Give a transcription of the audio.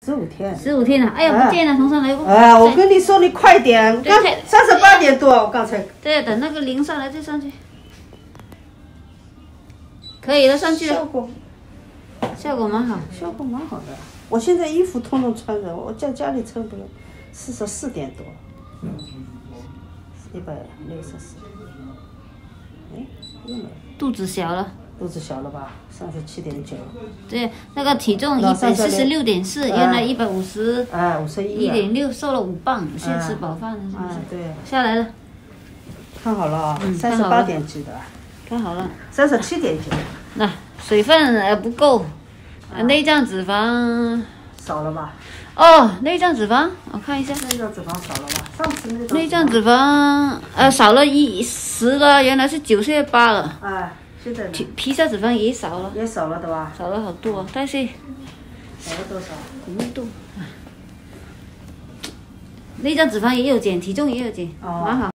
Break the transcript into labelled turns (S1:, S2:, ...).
S1: 15天。
S2: 15天了，哎呀，不见了，同上来不？
S1: 哎，我跟你说，你快点，刚38点多，我刚才。
S2: 对，等那个零上来再上去。可以了，上去了。效果蛮好。
S1: 效果蛮好的。我现在衣服通通穿着，我在家里差不多44点多，164。哎，又没了。
S2: 肚子小了。
S1: 肚子小了吧？37.9。
S2: 对，那个体重146.4，原来150。
S1: 哎，51.6，
S2: 瘦了5磅，现在吃饱饭了，是不是？
S1: 对。
S2: 下来了。
S1: 看好了啊，38点几的。
S2: 看好了。
S1: 37.9。
S2: 那水分不够，内脏脂肪
S1: 少了吧？
S2: 哦，内脏脂肪，我看一下。
S1: 内脏脂肪少了吧？上次
S2: 内脏脂肪少了10了，原来是98了。
S1: 哎，现在
S2: 皮下脂肪也少了。
S1: 也少了对吧？
S2: 少了好多，但是
S1: 少了多少
S2: ？5度。内脏脂肪也有减，体重也有减，蛮好。